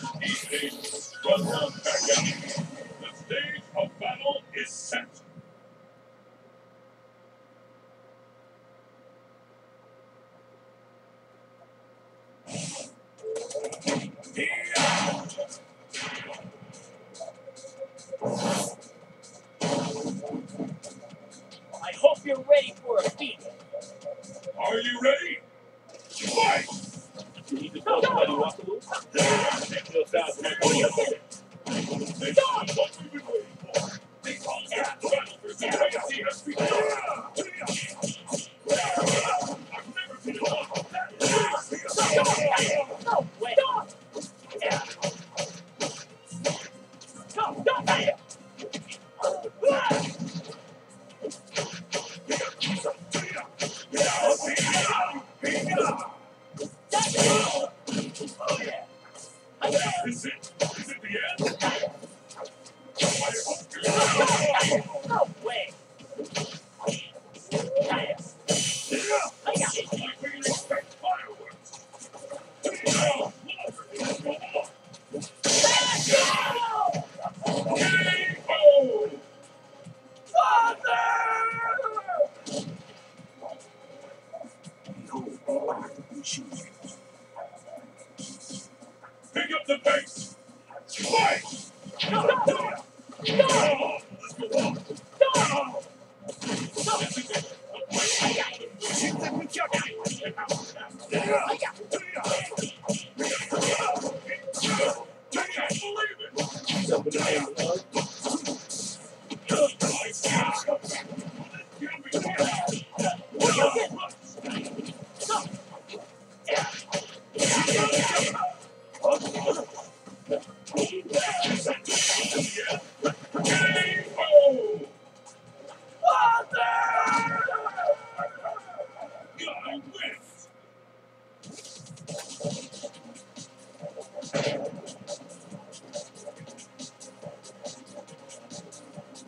Easy. Run down, back out. The stage of battle is set. I hope you're ready for a feat. Are you ready? Fight! You need to go to Buddy Walkaloo. Take no fast from my body. This is what we've been waiting for. They call that battle for supremacy has begun. I've never been involved with that. No way. Go. Is it the end? I hope you're No way. we can expect fireworks. K.O. Pick up the bag